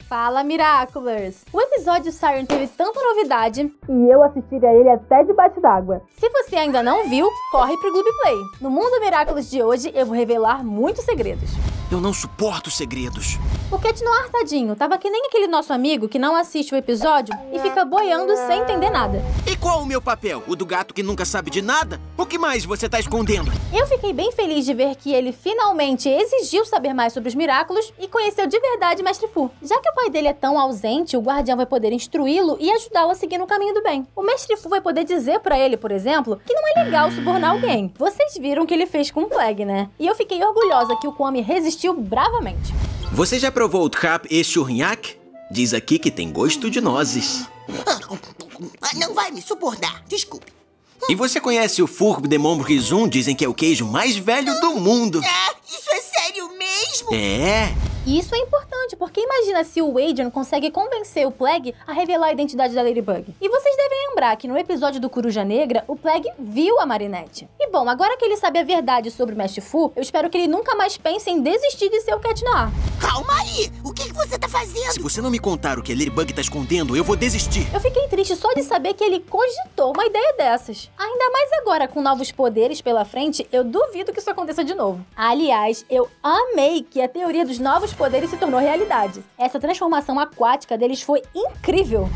Fala, Miraculous! O episódio Siren teve tanta novidade e eu assistiria ele até debaixo d'água. Se você ainda não viu, corre pro Globoplay. No Mundo Miraculous de hoje, eu vou revelar muitos segredos. Eu não suporto segredos. O Cat Noir, tadinho, tava que nem aquele nosso amigo que não assiste o episódio e fica boiando sem entender nada. E qual o meu papel? O do gato que nunca sabe de nada? O que mais você tá escondendo? Eu fiquei bem feliz de ver que ele finalmente exigiu saber mais sobre os Miraculous e conheceu de verdade Mestre Fu. Já que o pai dele é tão ausente, o guardião vai poder instruí-lo e ajudá-lo a seguir no caminho do bem. O Mestre Fu vai poder dizer pra ele, por exemplo, que não é legal subornar alguém. Vocês viram o que ele fez com o Plague, né? E eu fiquei orgulhosa que o Kwame resistiu bravamente. Você já provou o Trap e Churriac? Diz aqui que tem gosto de nozes. Não vai me subornar, desculpe. E você conhece o Fourbe de Montbrison? Dizem que é o queijo mais velho do mundo. Isso é sério mesmo? É. E isso é importante, porque imagina se o Adrian consegue convencer o Plague a revelar a identidade da Ladybug. E vocês devem lembrar que no episódio do Coruja Negra, o Plague viu a Marinette. E bom, agora que ele sabe a verdade sobre o Mestre Fu, eu espero que ele nunca mais pense em desistir de ser o Cat Noir. Calma aí! O que você tá fazendo? Se você não me contar o que a Ladybug tá escondendo, eu vou desistir. Eu fiquei triste só de saber que ele cogitou uma ideia dessas. Ainda mais agora, com novos poderes pela frente, eu duvido que isso aconteça de novo. Aliás, eu amei que a teoria dos novos poderes se tornou realidade. Essa transformação aquática deles foi incrível.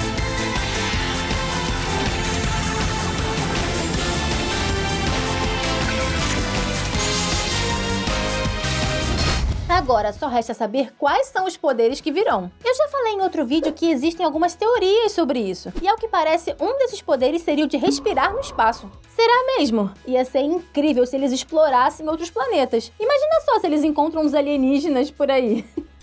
Agora, só resta saber quais são os poderes que virão. Eu já falei em outro vídeo que existem algumas teorias sobre isso. E ao que parece, um desses poderes seria o de respirar no espaço. Será mesmo? Ia ser incrível se eles explorassem outros planetas. Imagina só se eles encontram uns alienígenas por aí.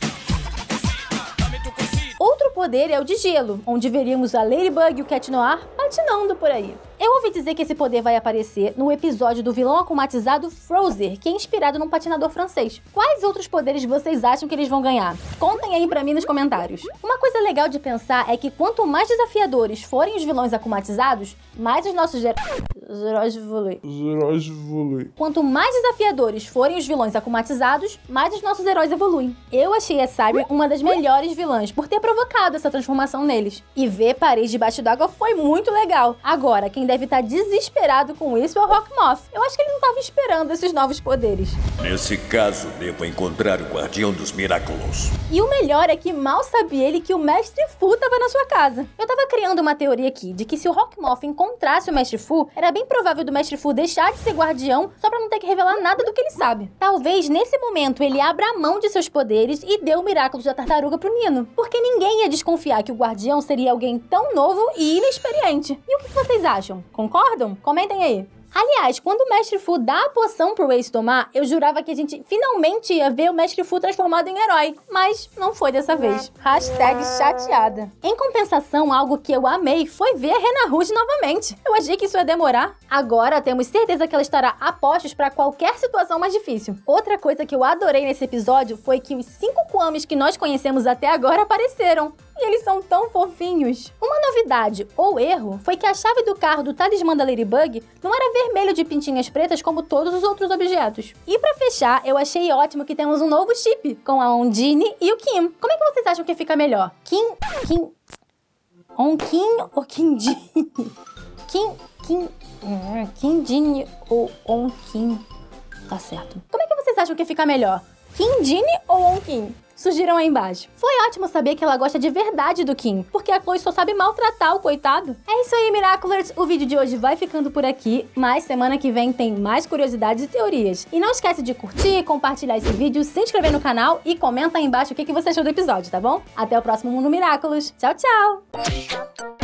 Outro poder é o de gelo, onde veríamos a Ladybug e o Cat Noir patinando por aí. Eu ouvi dizer que esse poder vai aparecer no episódio do vilão akumatizado Frozer, que é inspirado num patinador francês. Quais outros poderes vocês acham que eles vão ganhar? Contem aí pra mim nos comentários. Uma coisa legal de pensar é que quanto mais desafiadores forem os vilões akumatizados, mais os nossos heróis evoluem. Quanto mais desafiadores forem os vilões akumatizados, mais os nossos heróis evoluem. Eu achei a Siren uma das melhores vilãs por ter provocado essa transformação neles. E ver Paris debaixo d'água foi muito legal. Agora, quem deve estar desesperado com isso é o Rockmoth. Eu acho que ele não estava esperando esses novos poderes. Nesse caso, devo encontrar o Guardião dos Miraculous. E o melhor é que mal sabia ele que o Mestre Fu estava na sua casa. Eu tava criando uma teoria aqui de que se o Rockmoth encontrasse o Mestre Fu, era bem provável do Mestre Fu deixar de ser guardião só pra não ter que revelar nada do que ele sabe. Talvez nesse momento ele abra a mão de seus poderes e dê o Miraculous da tartaruga pro Nino. Porque ninguém ia desconfiar que o guardião seria alguém tão novo e inexperiente. E o que vocês acham? Concordam? Comentem aí. Aliás, quando o Mestre Fu dá a poção pro Ace tomar, eu jurava que a gente finalmente ia ver o Mestre Fu transformado em herói. Mas não foi dessa vez. Hashtag chateada. Em compensação, algo que eu amei foi ver a Rena Rouge novamente. Eu achei que isso ia demorar. Agora temos certeza que ela estará a postos pra qualquer situação mais difícil. Outra coisa que eu adorei nesse episódio foi que os 5 Kwames que nós conhecemos até agora apareceram. E eles são tão fofinhos. Uma novidade, ou erro, foi que a chave do carro do talismã da Ladybug não era vermelho de pintinhas pretas como todos os outros objetos. E pra fechar, eu achei ótimo que temos um novo chip, com a Ondine e o Kim. Como é que vocês acham que fica melhor? Onkin ou Kindine? Kindine ou Onkin? Tá certo. Como é que vocês acham que fica melhor? Kindine ou Onkin? Sugiram aí embaixo. Foi ótimo saber que ela gosta de verdade do Kim, porque a Chloe só sabe maltratar o coitado. É isso aí, Miraculous. O vídeo de hoje vai ficando por aqui, mas semana que vem tem mais curiosidades e teorias. E não esquece de curtir, compartilhar esse vídeo, se inscrever no canal e comenta aí embaixo o que você achou do episódio, tá bom? Até o próximo Mundo Miraculous. Tchau, tchau!